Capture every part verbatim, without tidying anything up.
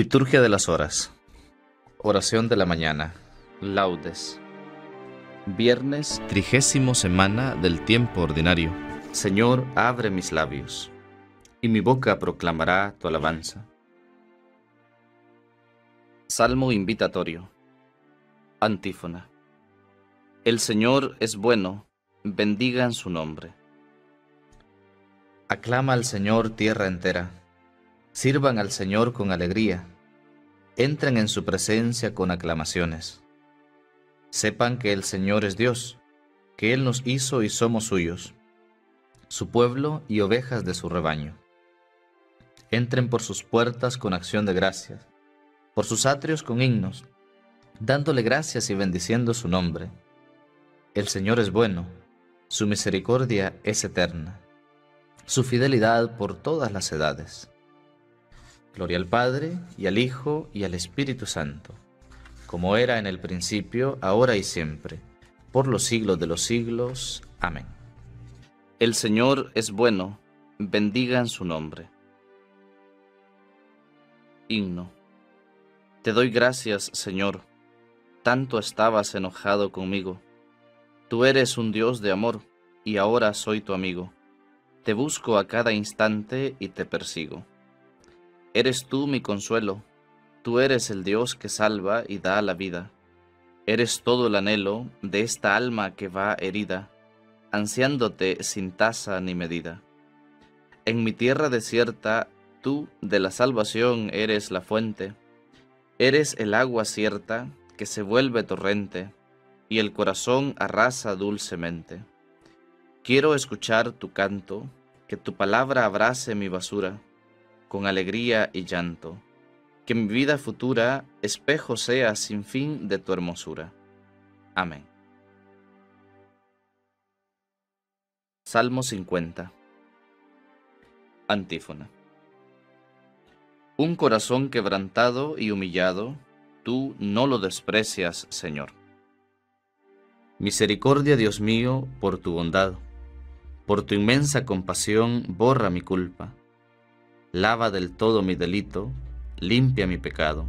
Liturgia de las horas. Oración de la mañana. Laudes. Viernes, trigésimo semana del tiempo ordinario. Señor, abre mis labios, y mi boca proclamará tu alabanza. Salmo invitatorio. Antífona. El Señor es bueno, bendigan su nombre. Aclama al Señor tierra entera. Sirvan al Señor con alegría. Entren en su presencia con aclamaciones. Sepan que el Señor es Dios, que Él nos hizo y somos suyos, su pueblo y ovejas de su rebaño. Entren por sus puertas con acción de gracias, por sus atrios con himnos, dándole gracias y bendiciendo su nombre. El Señor es bueno, su misericordia es eterna, su fidelidad por todas las edades. Gloria al Padre, y al Hijo, y al Espíritu Santo, como era en el principio, ahora y siempre, por los siglos de los siglos. Amén. El Señor es bueno, bendigan su nombre. Himno. Te doy gracias, Señor, tanto estabas enojado conmigo. Tú eres un Dios de amor, y ahora soy tu amigo. Te busco a cada instante y te persigo. Eres tú mi consuelo, tú eres el Dios que salva y da la vida. Eres todo el anhelo de esta alma que va herida, ansiándote sin tasa ni medida. En mi tierra desierta, tú de la salvación eres la fuente. Eres el agua cierta que se vuelve torrente, y el corazón arrasa dulcemente. Quiero escuchar tu canto, que tu palabra abrace mi basura, con alegría y llanto, que mi vida futura espejo sea sin fin de tu hermosura. Amén. Salmo cincuenta. Antífona. Un corazón quebrantado y humillado, tú no lo desprecias, Señor. Misericordia, Dios mío, por tu bondad, por tu inmensa compasión, borra mi culpa. Lava del todo mi delito, limpia mi pecado.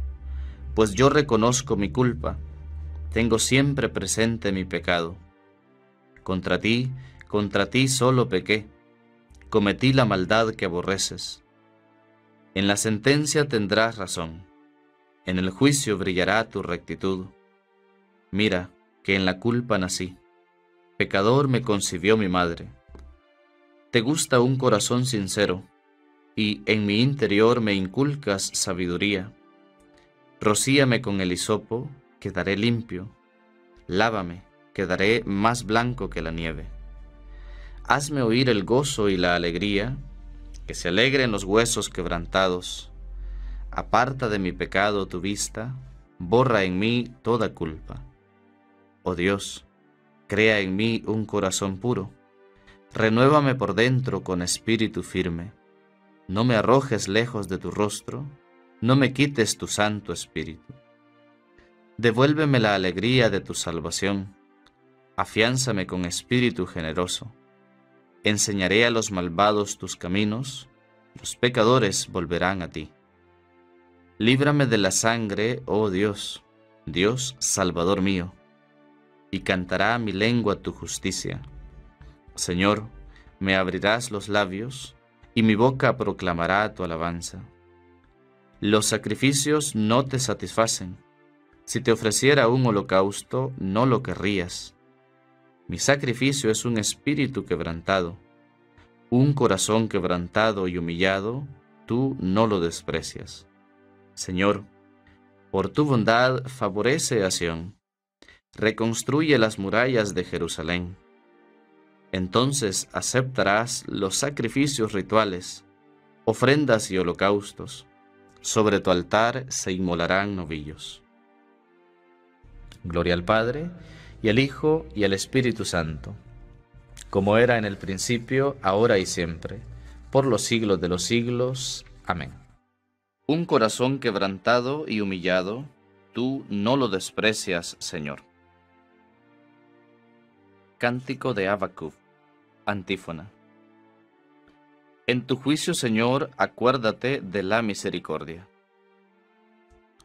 Pues yo reconozco mi culpa, tengo siempre presente mi pecado. Contra ti, contra ti solo pequé, cometí la maldad que aborreces. En la sentencia tendrás razón, en el juicio brillará tu rectitud. Mira, que en la culpa nací, pecador me concibió mi madre. Te gusta un corazón sincero, y en mi interior me inculcas sabiduría. Rocíame con el hisopo, quedaré limpio. Lávame, quedaré más blanco que la nieve. Hazme oír el gozo y la alegría, que se alegren los huesos quebrantados. Aparta de mi pecado tu vista, borra en mí toda culpa. Oh Dios, crea en mí un corazón puro. Renuévame por dentro con espíritu firme. No me arrojes lejos de tu rostro, no me quites tu Santo Espíritu. Devuélveme la alegría de tu salvación, afiánzame con espíritu generoso. Enseñaré a los malvados tus caminos, los pecadores volverán a ti. Líbrame de la sangre, oh Dios, Dios Salvador mío, y cantará mi lengua tu justicia. Señor, me abrirás los labios, y mi boca proclamará tu alabanza. Los sacrificios no te satisfacen. Si te ofreciera un holocausto, no lo querrías. Mi sacrificio es un espíritu quebrantado. Un corazón quebrantado y humillado, tú no lo desprecias. Señor, por tu bondad favorece a Sión. Reconstruye las murallas de Jerusalén. Entonces aceptarás los sacrificios rituales, ofrendas y holocaustos. Sobre tu altar se inmolarán novillos. Gloria al Padre, y al Hijo, y al Espíritu Santo, como era en el principio, ahora y siempre, por los siglos de los siglos. Amén. Un corazón quebrantado y humillado, tú no lo desprecias, Señor. Cántico de Habacuc. Antífona. En tu juicio, Señor, acuérdate de la misericordia.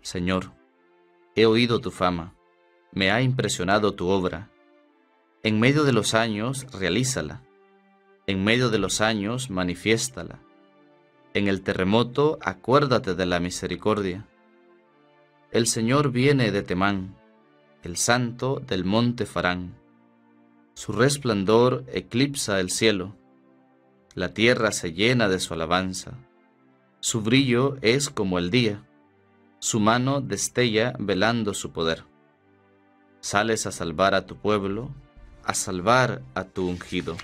Señor, he oído tu fama, me ha impresionado tu obra. En medio de los años, realízala. En medio de los años, manifiéstala. En el terremoto, acuérdate de la misericordia. El Señor viene de Temán, el Santo del monte Farán. Su resplandor eclipsa el cielo. La tierra se llena de su alabanza. Su brillo es como el día. Su mano destella velando su poder. Sales a salvar a tu pueblo, a salvar a tu ungido.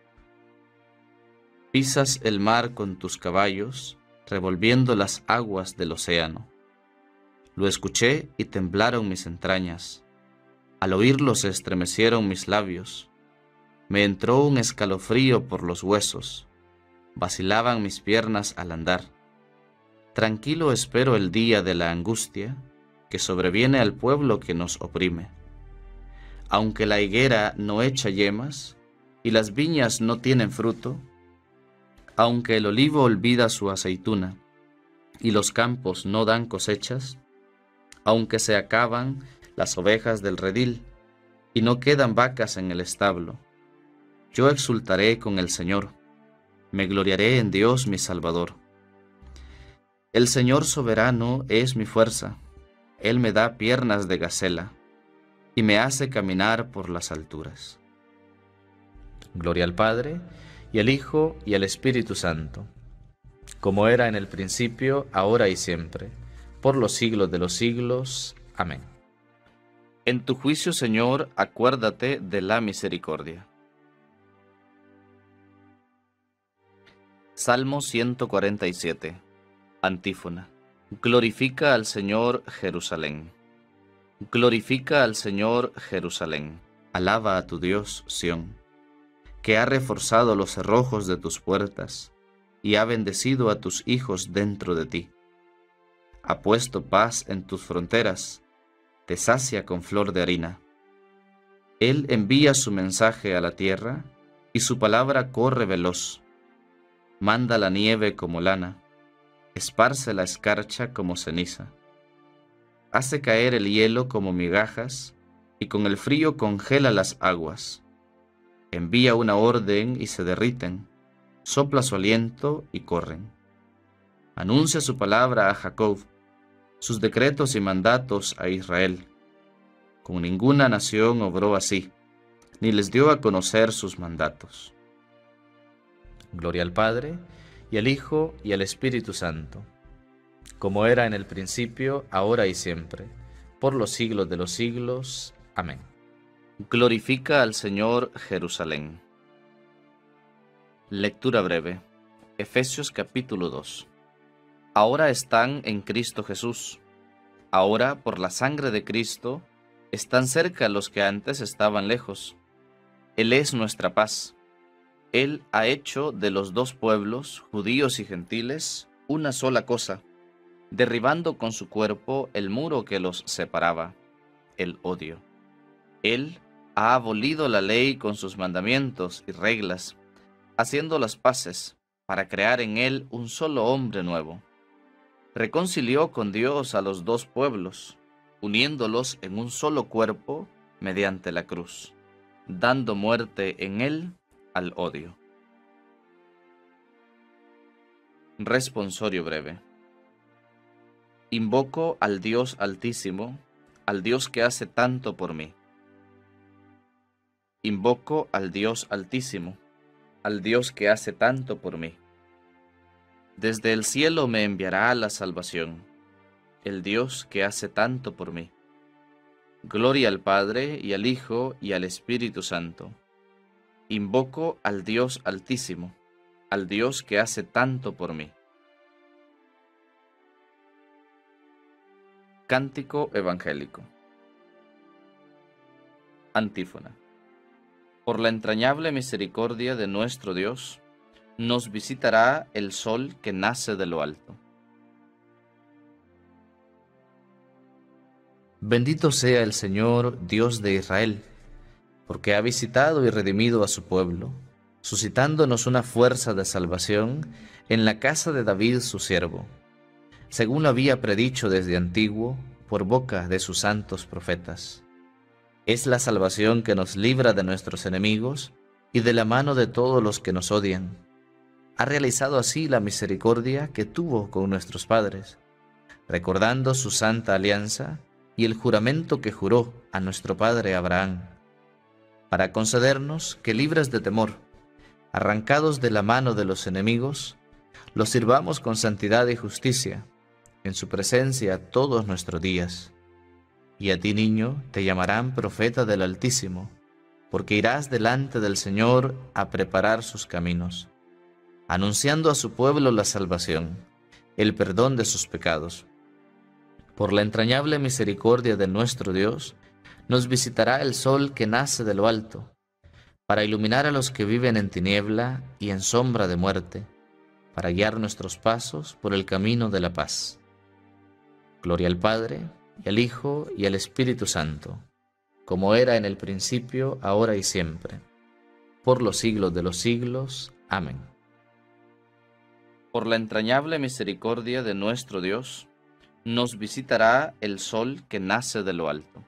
Pisas el mar con tus caballos, revolviendo las aguas del océano. Lo escuché y temblaron mis entrañas. Al oírlo se estremecieron mis labios. Me entró un escalofrío por los huesos. Vacilaban mis piernas al andar. Tranquilo espero el día de la angustia que sobreviene al pueblo que nos oprime. Aunque la higuera no echa yemas y las viñas no tienen fruto, aunque el olivo olvida su aceituna y los campos no dan cosechas, aunque se acaban las ovejas del redil y no quedan vacas en el establo, yo exultaré con el Señor, me gloriaré en Dios mi Salvador. El Señor soberano es mi fuerza, Él me da piernas de gacela y me hace caminar por las alturas. Gloria al Padre, y al Hijo, y al Espíritu Santo, como era en el principio, ahora y siempre, por los siglos de los siglos. Amén. En tu juicio, Señor, acuérdate de la misericordia. Salmo ciento cuarenta y siete. Antífona. Glorifica al Señor, Jerusalén. Glorifica al Señor, Jerusalén. Alaba a tu Dios, Sión, que ha reforzado los cerrojos de tus puertas y ha bendecido a tus hijos dentro de ti. Ha puesto paz en tus fronteras, te sacia con flor de harina. Él envía su mensaje a la tierra y su palabra corre veloz. Manda la nieve como lana, esparce la escarcha como ceniza. Hace caer el hielo como migajas y con el frío congela las aguas. Envía una orden y se derriten, sopla su aliento y corren. Anuncia su palabra a Jacob, sus decretos y mandatos a Israel. Con ninguna nación obró así, ni les dio a conocer sus mandatos. Gloria al Padre, y al Hijo, y al Espíritu Santo, como era en el principio, ahora y siempre, por los siglos de los siglos. Amén. Glorifica al Señor, Jerusalén. Lectura breve. Efesios capítulo dos. Ahora están en Cristo Jesús. Ahora, por la sangre de Cristo, están cerca los que antes estaban lejos. Él es nuestra paz. Él ha hecho de los dos pueblos, judíos y gentiles, una sola cosa, derribando con su cuerpo el muro que los separaba, el odio. Él ha abolido la ley con sus mandamientos y reglas, haciendo las paces para crear en él un solo hombre nuevo. Reconcilió con Dios a los dos pueblos, uniéndolos en un solo cuerpo mediante la cruz, dando muerte en él al odio. Responsorio breve. Invoco al Dios Altísimo, al Dios que hace tanto por mí. Invoco al Dios Altísimo, al Dios que hace tanto por mí. Desde el cielo me enviará la salvación, el Dios que hace tanto por mí. Gloria al Padre, y al Hijo, y al Espíritu Santo. Invoco al Dios Altísimo, al Dios que hace tanto por mí. Cántico evangélico. Antífona. Por la entrañable misericordia de nuestro Dios, nos visitará el sol que nace de lo alto. Bendito sea el Señor, Dios de Israel, porque ha visitado y redimido a su pueblo, suscitándonos una fuerza de salvación en la casa de David su siervo, según lo había predicho desde antiguo por boca de sus santos profetas. Es la salvación que nos libra de nuestros enemigos y de la mano de todos los que nos odian. Ha realizado así la misericordia que tuvo con nuestros padres, recordando su santa alianza y el juramento que juró a nuestro padre Abraham, para concedernos que, libres de temor, arrancados de la mano de los enemigos, los sirvamos con santidad y justicia en su presencia todos nuestros días. Y a ti, niño, te llamarán profeta del Altísimo, porque irás delante del Señor a preparar sus caminos, anunciando a su pueblo la salvación, el perdón de sus pecados. Por la entrañable misericordia de nuestro Dios, nos visitará el sol que nace de lo alto, para iluminar a los que viven en tiniebla y en sombra de muerte, para guiar nuestros pasos por el camino de la paz. Gloria al Padre, y al Hijo, y al Espíritu Santo, como era en el principio, ahora y siempre, por los siglos de los siglos. Amén. Por la entrañable misericordia de nuestro Dios, nos visitará el sol que nace de lo alto.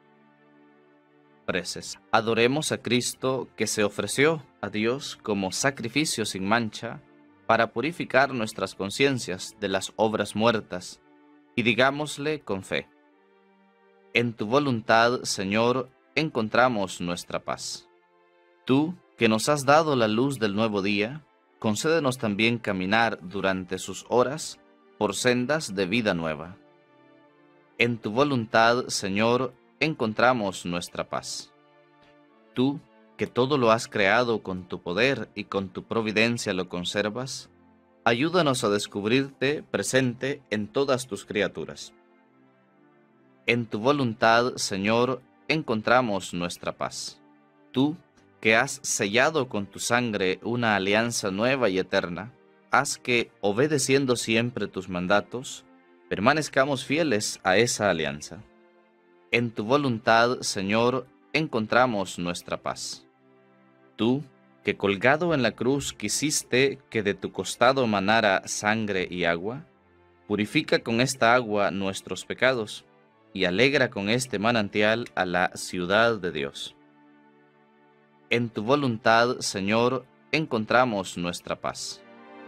Preces. Adoremos a Cristo, que se ofreció a Dios como sacrificio sin mancha, para purificar nuestras conciencias de las obras muertas, y digámosle con fe: en tu voluntad, Señor, encontramos nuestra paz. Tú, que nos has dado la luz del nuevo día, concédenos también caminar durante sus horas por sendas de vida nueva. En tu voluntad, Señor, encontramos nuestra paz. Tú, que todo lo has creado con tu poder y con tu providencia lo conservas, ayúdanos a descubrirte presente en todas tus criaturas. En tu voluntad, Señor, encontramos nuestra paz. Tú, que has sellado con tu sangre una alianza nueva y eterna, haz que, obedeciendo siempre tus mandatos, permanezcamos fieles a esa alianza. En tu voluntad, Señor, encontramos nuestra paz. Tú, que colgado en la cruz quisiste que de tu costado manara sangre y agua, purifica con esta agua nuestros pecados y alegra con este manantial a la ciudad de Dios. En tu voluntad, Señor, encontramos nuestra paz.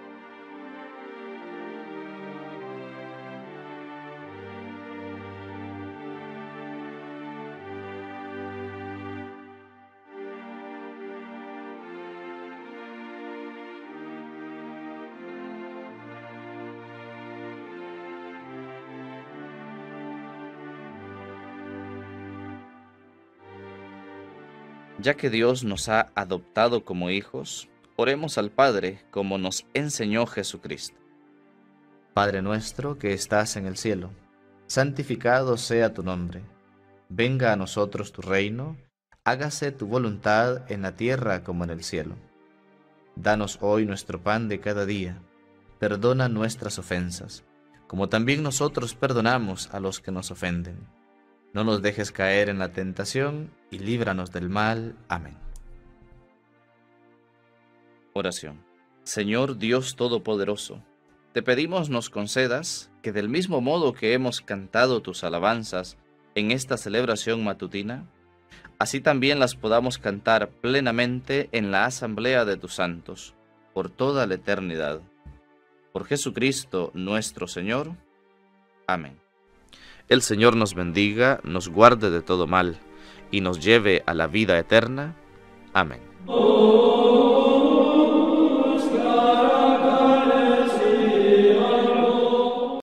Ya que Dios nos ha adoptado como hijos, oremos al Padre como nos enseñó Jesucristo. Padre nuestro que estás en el cielo, santificado sea tu nombre. Venga a nosotros tu reino, hágase tu voluntad en la tierra como en el cielo. Danos hoy nuestro pan de cada día. Perdona nuestras ofensas, como también nosotros perdonamos a los que nos ofenden. No nos dejes caer en la tentación y líbranos del mal. Amén. Oración. Señor Dios Todopoderoso, te pedimos nos concedas que del mismo modo que hemos cantado tus alabanzas en esta celebración matutina, así también las podamos cantar plenamente en la asamblea de tus santos, por toda la eternidad. Por Jesucristo nuestro Señor. Amén. El Señor nos bendiga, nos guarde de todo mal, y nos lleve a la vida eterna. Amén.